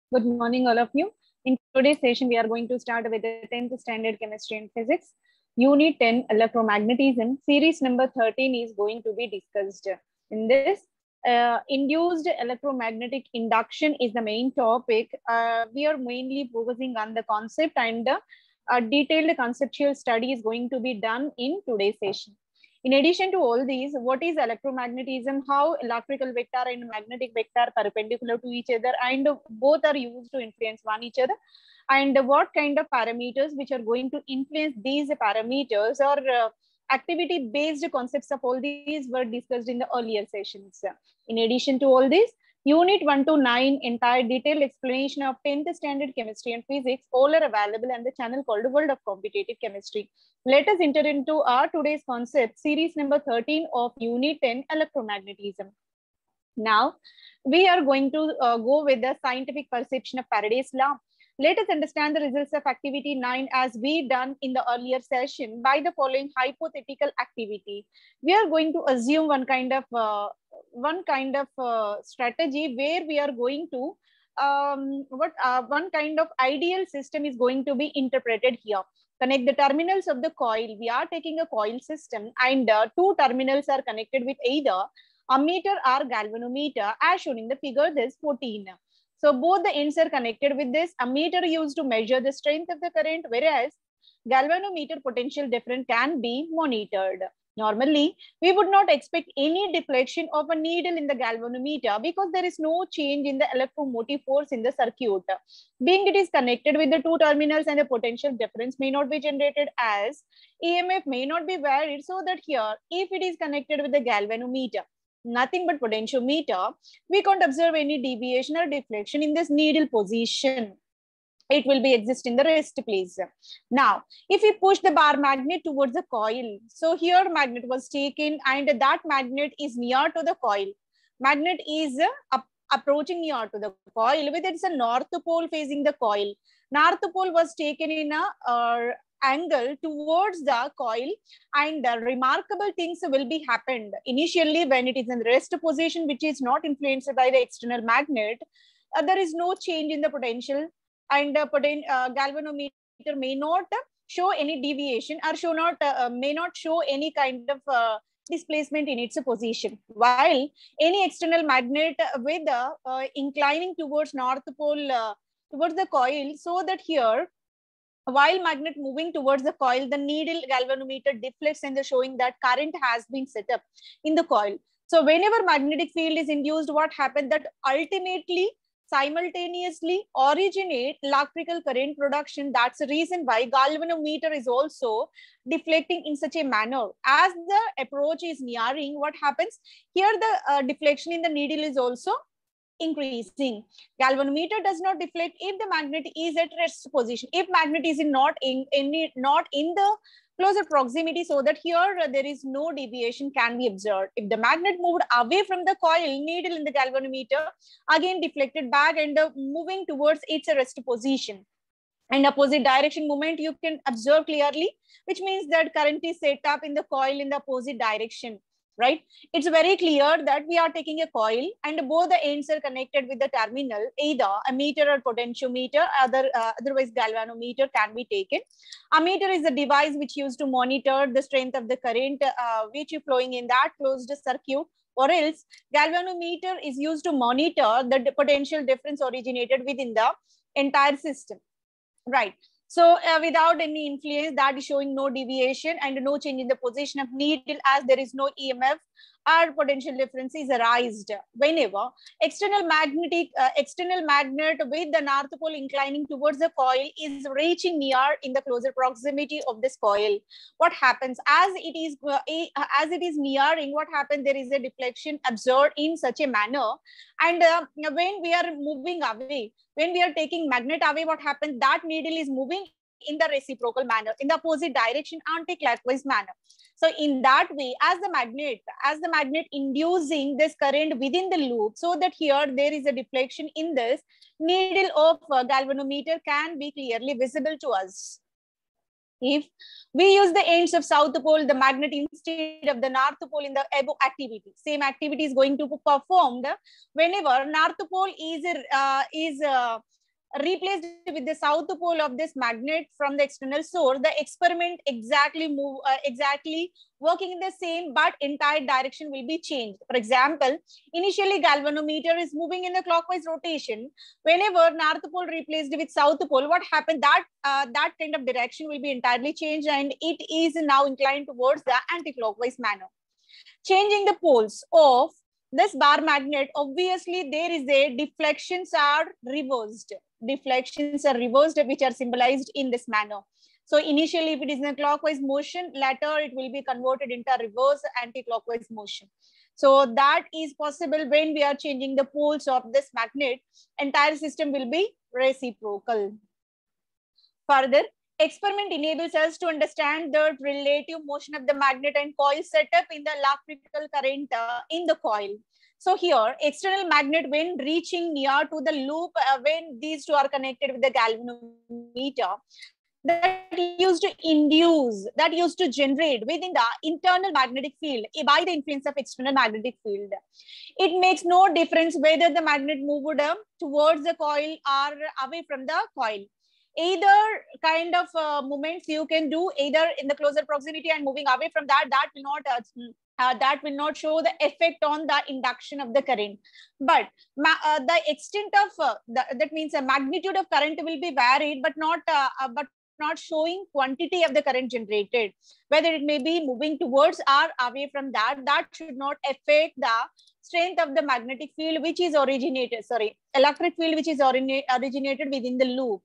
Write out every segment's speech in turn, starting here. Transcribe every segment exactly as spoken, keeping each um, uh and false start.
Good morning, all of you. In today's session, we are going to start with the tenth standard chemistry and physics. Unit ten, electromagnetism. Series number thirteen is going to be discussed. In this, uh, induced electromagnetic induction is the main topic. Uh, we are mainly focusing on the concept, and uh, a detailed conceptual study is going to be done in today's session. In addition to all these, what is electromagnetism, how electrical vector and magnetic vector are perpendicular to each other and both are used to influence one each other, and what kind of parameters which are going to influence these parameters or uh, activity based concepts of all these were discussed in the earlier sessions. In addition to all this, Unit one to nine, entire detailed explanation of tenth standard chemistry and physics, all are available on the channel called World of Competitive Chemistry. Let us enter into our today's concept, series number thirteen of Unit ten, electromagnetism. Now, we are going to uh, go with the scientific perception of Faraday's law. Let us understand the results of activity nine as we done in the earlier session by the following hypothetical activity. We are going to assume one kind of uh, one kind of uh, strategy where we are going to um, what uh, one kind of ideal system is going to be interpreted here. Connect the terminals of the coil. We are taking a coil system, and uh, two terminals are connected with either ammeter or galvanometer as shown in the figure this fourteen. So both the ends are connected with this. Ammeter used to measure the strength of the current, whereas galvanometer potential difference can be monitored. Normally, we would not expect any deflection of a needle in the galvanometer because there is no change in the electromotive force in the circuit. Being it is connected with the two terminals and the potential difference may not be generated as E M F may not be varied, so that here, if it is connected with the galvanometer, nothing but potentiometer, we can't observe any deviation or deflection in this needle position. It will be exist in the rest place. Now, if we push the bar magnet towards the coil, so here magnet was taken and that magnet is near to the coil. Magnet is uh, approaching near to the coil with its a north pole facing the coil. North pole was taken in a uh, angle towards the coil, and uh, remarkable things will be happened. Initially, when it is in rest position, which is not influenced by the external magnet, uh, there is no change in the potential, and uh, poten uh, galvanometer may not show any deviation or show not uh, may not show any kind of uh, displacement in its position, while any external magnet with uh, uh, inclining towards north pole uh, towards the coil, so that here while magnet moving towards the coil, the needle galvanometer deflects and showing that current has been set up in the coil. So whenever magnetic field is induced, what happens that ultimately simultaneously originate electrical current production. That's the reason why galvanometer is also deflecting in such a manner. As the approach is nearing, what happens here, the uh, deflection in the needle is also increasing. Galvanometer does not deflect if the magnet is at rest position. If magnet is in not in any not in the closer proximity, so that here uh, there is no deviation can be observed. If the magnet moved away from the coil, needle in the galvanometer again deflected back and uh, moving towards its rest position. And opposite direction movement you can observe clearly, which means that current is set up in the coil in the opposite direction. Right? It's very clear that we are taking a coil and both the ends are connected with the terminal, either ammeter or potentiometer, other, uh, otherwise galvanometer can be taken. Ammeter is a device which used to monitor the strength of the current uh, which is flowing in that closed circuit, or else galvanometer is used to monitor the potential difference originated within the entire system. Right. So uh, without any influence, that is showing no deviation and no change in the position of needle, as there is no E M F or potential difference is arised whenever external magnetic uh, external magnet with the north pole inclining towards the coil is reaching near in the closer proximity of this coil. What happens as it is uh, as it is nearing, what happens, there is a deflection observed in such a manner, and uh, when we are moving away, when we are taking magnet away, what happens, that needle is moving in the reciprocal manner, in the opposite direction, anti-clockwise manner. So in that way, as the magnet, as the magnet inducing this current within the loop, so that here there is a deflection in this needle of uh, galvanometer can be clearly visible to us. If we use the ends of south pole, the magnet instead of the north pole in the above activity, same activity is going to be performed whenever north pole is uh, is uh, replaced with the south pole of this magnet from the external source, the experiment exactly move, uh, exactly working in the same, but entire direction will be changed. For example, initially galvanometer is moving in the clockwise rotation. Whenever north pole replaced with south pole, what happened? That uh, that kind of direction will be entirely changed, and it is now inclined towards the anti-clockwise manner. Changing the poles of this bar magnet, obviously there is a deflections are reversed. Deflections are reversed, which are symbolized in this manner. So initially, if it is in a clockwise motion, later it will be converted into a reverse anti-clockwise motion. So that is possible when we are changing the poles of this magnet. Entire system will be reciprocal. Further, experiment enables us to understand the relative motion of the magnet and coil setup in the electrical current uh, in the coil. So here, external magnet when reaching near to the loop, uh, when these two are connected with the galvanometer, that used to induce, that used to generate within the internal magnetic field by the influence of external magnetic field. It makes no difference whether the magnet moved uh, towards the coil or away from the coil. Either kind of uh, movements you can do, either in the closer proximity and moving away from that, that will not uh, uh, that will not show the effect on the induction of the current. But uh, the extent of uh, the, that means a magnitude of current will be varied, but not uh, uh, but not showing quantity of the current generated. Whether it may be moving towards or away from that, that should not affect the strength of the magnetic field which is originated, sorry, electric field which is originated within the loop.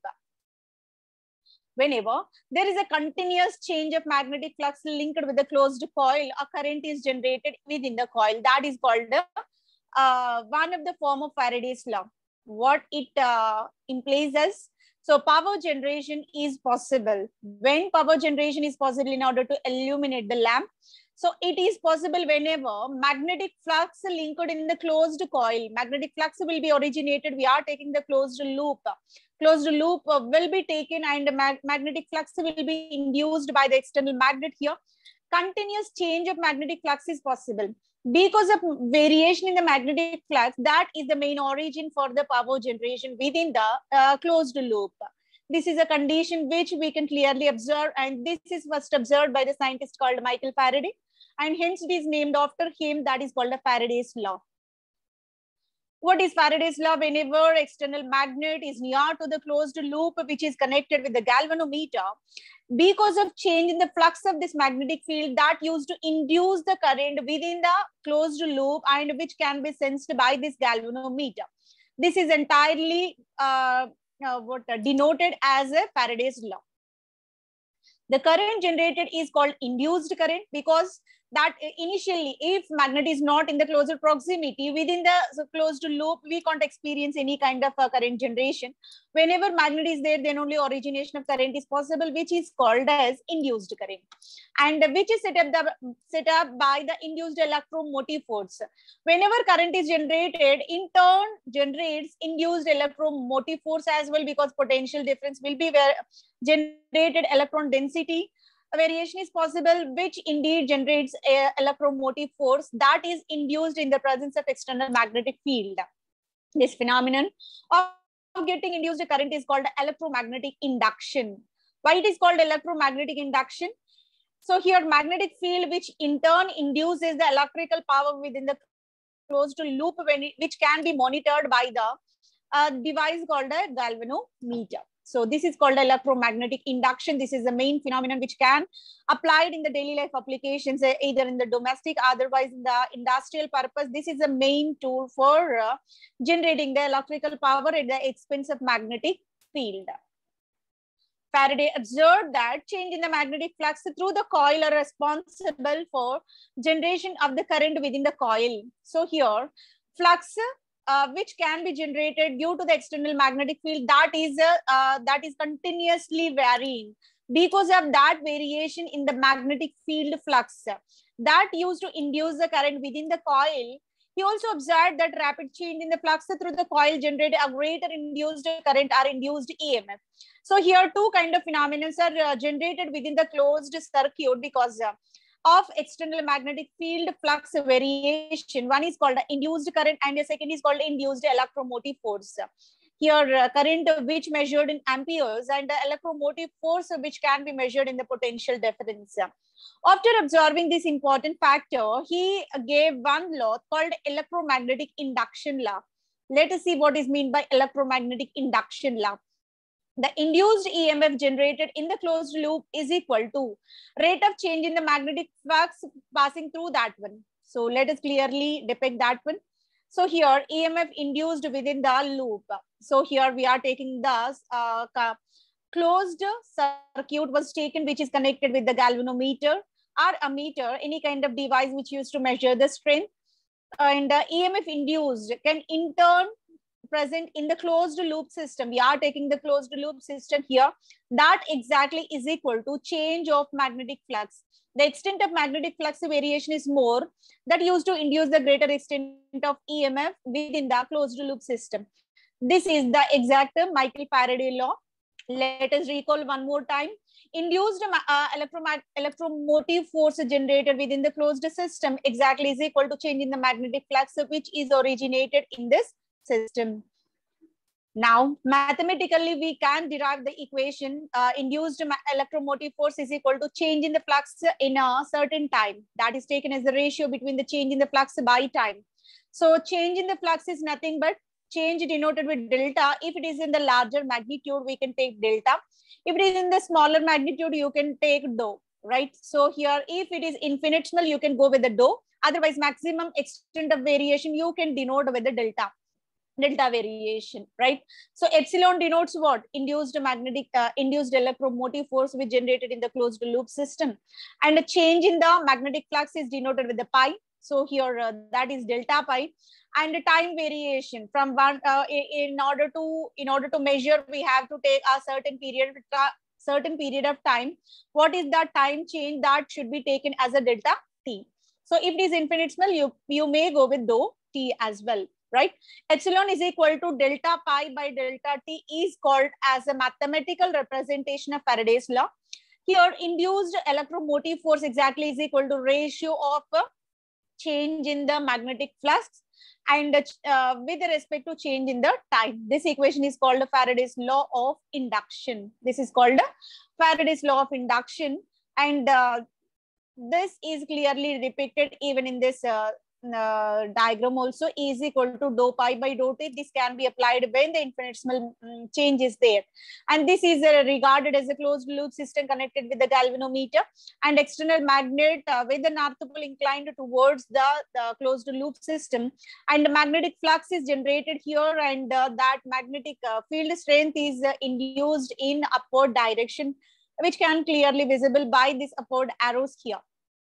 Whenever there is a continuous change of magnetic flux linked with the closed coil, a current is generated within the coil. That is called the, uh, one of the form of Faraday's law. What it uh, implies as, so power generation is possible. When power generation is possible in order to illuminate the lamp, so it is possible whenever magnetic flux linked in the closed coil, magnetic flux will be originated. We are taking the closed loop. Closed loop uh, will be taken and mag magnetic flux will be induced by the external magnet here. Continuous change of magnetic flux is possible. Because of variation in the magnetic flux, that is the main origin for the power generation within the uh, closed loop. This is a condition which we can clearly observe, and this is first observed by the scientist called Michael Faraday, and hence it is named after him. That is called the Faraday's law. What is Faraday's law? Whenever external magnet is near to the closed loop which is connected with the galvanometer, because of change in the flux of this magnetic field, that used to induce the current within the closed loop and which can be sensed by this galvanometer. This is entirely uh, uh, what uh, denoted as a Faraday's law. The current generated is called induced current because that initially, if magnet is not in the closer proximity within the closed loop, we can't experience any kind of uh, current generation. Whenever magnet is there, then only origination of current is possible, which is called as induced current, and which is set up the set up by the induced electromotive force. Whenever current is generated, in turn generates induced electromotive force as well, because potential difference will be where generated electron density. A variation is possible, which indeed generates a electromotive force that is induced in the presence of external magnetic field. This phenomenon of getting induced current is called electromagnetic induction. Why it is called electromagnetic induction? So here magnetic field, which in turn induces the electrical power within the closed loop, when it, which can be monitored by the uh, device called a galvanometer. So this is called electromagnetic induction. This is the main phenomenon which can applied in the daily life applications, either in the domestic, otherwise in the industrial purpose. This is the main tool for uh, generating the electrical power at the expense of magnetic field. Faraday observed that change in the magnetic flux through the coil are responsible for generation of the current within the coil. So here, flux Uh, which can be generated due to the external magnetic field, that is uh, uh, that is continuously varying. Because of that variation in the magnetic field flux, that used to induce the current within the coil, he also observed that rapid change in the flux through the coil generated a greater induced current or induced E M F. So here two kind of phenomena are uh, generated within the closed circuit because uh, of external magnetic field flux variation. One is called induced current and the second is called induced electromotive force. here uh, current which measured in amperes, and the electromotive force which can be measured in the potential difference. After observing this important factor, he gave one law called electromagnetic induction law. Let us see what is meant by electromagnetic induction law. The induced E M F generated in the closed loop is equal to rate of change in the magnetic flux passing through that one. So let us clearly depict that one. So here E M F induced within the loop. So here we are taking the uh, closed circuit was taken, which is connected with the galvanometer or ammeter, any kind of device which used to measure the strength. And uh, E M F induced can in turn present in the closed loop system. We are taking the closed loop system here. That exactly is equal to change of magnetic flux. The extent of magnetic flux variation is more, that used to induce the greater extent of E M F within the closed loop system. This is the exact Michael Faraday law. Let us recall one more time. Induced uh, electromotive force generated within the closed system exactly is equal to change in the magnetic flux which is originated in this system. Now, mathematically, we can derive the equation uh, induced electromotive force is equal to change in the flux in a certain time. That is taken as the ratio between the change in the flux by time. So change in the flux is nothing but change denoted with delta. If it is in the larger magnitude, we can take delta. If it is in the smaller magnitude, you can take dou, right? So here, if it is infinitesimal, you can go with the dou. Otherwise, maximum extent of variation, you can denote with the delta. Delta variation, right? So epsilon denotes what? Induced magnetic, uh, induced electromotive force which generated in the closed loop system. And a change in the magnetic flux is denoted with the pi. So here uh, that is delta pi. And the time variation from one, uh, in order to in order to measure, we have to take a certain period, certain period of time. What is that time change? That should be taken as a delta t. So if it is infinitesimal, you, you may go with dou t as well, right? Epsilon is equal to delta pi by delta t is called as a mathematical representation of Faraday's law. Here, induced electromotive force exactly is equal to ratio of uh, change in the magnetic flux and uh, with respect to change in the time. This equation is called Faraday's law of induction. This is called Faraday's law of induction, and uh, this is clearly depicted even in this uh, uh, diagram also. Is equal to dou pi by dou t. This can be applied when the infinitesimal um, change is there. And this is uh, regarded as a closed loop system connected with the galvanometer and external magnet uh, with the north pole inclined towards the, the closed loop system. And the magnetic flux is generated here, and uh, that magnetic uh, field strength is uh, induced in upward direction, which can clearly visible by these upward arrows here.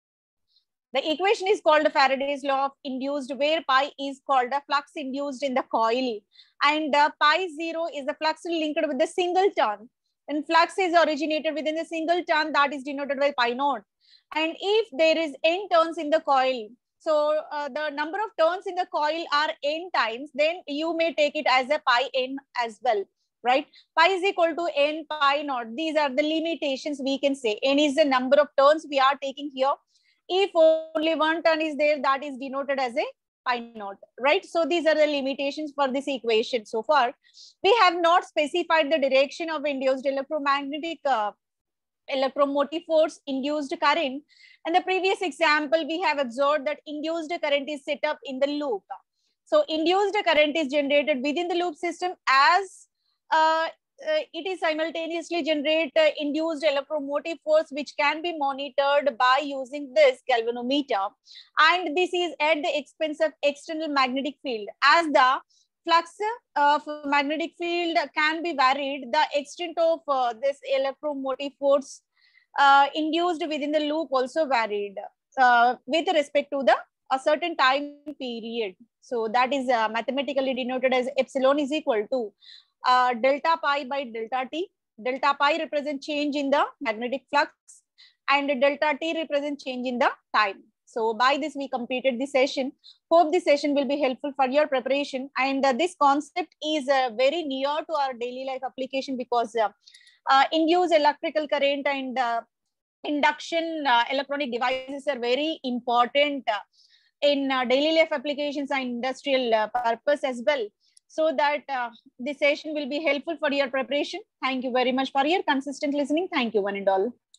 The equation is called Faraday's law of induced, where pi is called a flux induced in the coil, and uh, pi zero is the flux linked with the single turn. And flux is originated within the single turn, that is denoted by pi naught. And if there is n turns in the coil, so uh, the number of turns in the coil are n times, then you may take it as a pi n as well, right? Pi is equal to n pi naught. These are the limitations we can say. N is the number of turns we are taking here. If only one turn is there, that is denoted as a pi naught, right? So these are the limitations for this equation. So far, we have not specified the direction of induced electromagnetic uh, electromotive force induced current. And the previous example, we have observed that induced current is set up in the loop. So induced current is generated within the loop system as uh, Uh, it is simultaneously generate uh, induced electromotive force which can be monitored by using this galvanometer, and this is at the expense of external magnetic field. As the flux of magnetic field can be varied, the extent of uh, this electromotive force uh, induced within the loop also varied uh, with respect to the a certain time period. So that is uh, mathematically denoted as epsilon is equal to Uh, delta pi by delta t. Delta pi represents change in the magnetic flux and delta t represents change in the time. So by this we completed the session. Hope this session will be helpful for your preparation, and uh, this concept is uh, very near to our daily life application, because uh, uh, induced electrical current and uh, induction uh, electronic devices are very important uh, in uh, daily life applications and industrial uh, purpose as well. so that uh, this session will be helpful for your preparation. Thank you very much for your consistent listening. Thank you, one and all.